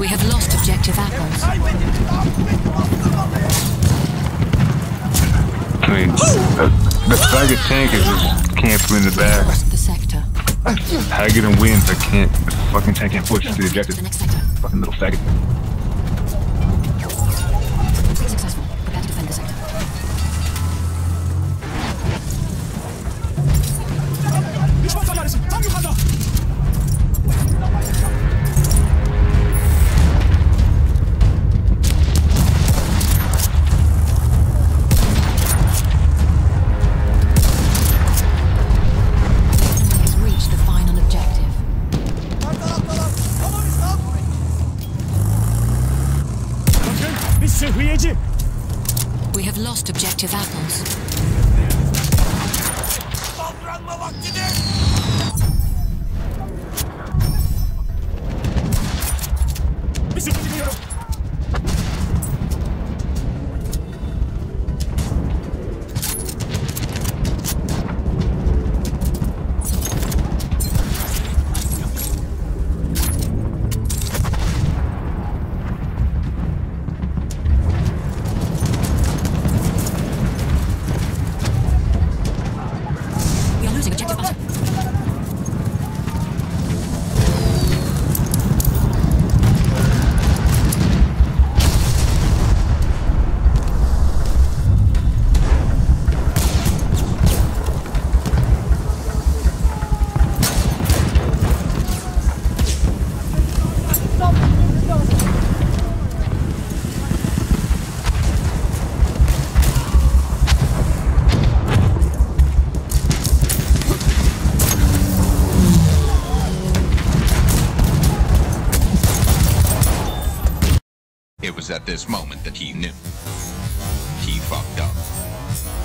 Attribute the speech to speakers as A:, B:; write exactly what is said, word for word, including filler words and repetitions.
A: We have lost objective apples.
B: I mean, the, the faggot tank is just camping in the back.
A: Lost the sector.
B: How I get him wins, I can't. The fucking tank can't push to the objective.
A: The next sector.
B: Fucking little faggot.
A: Successful. Prepare to defend the sector. We have lost objective apples.
C: It was at this moment that he knew. He fucked up.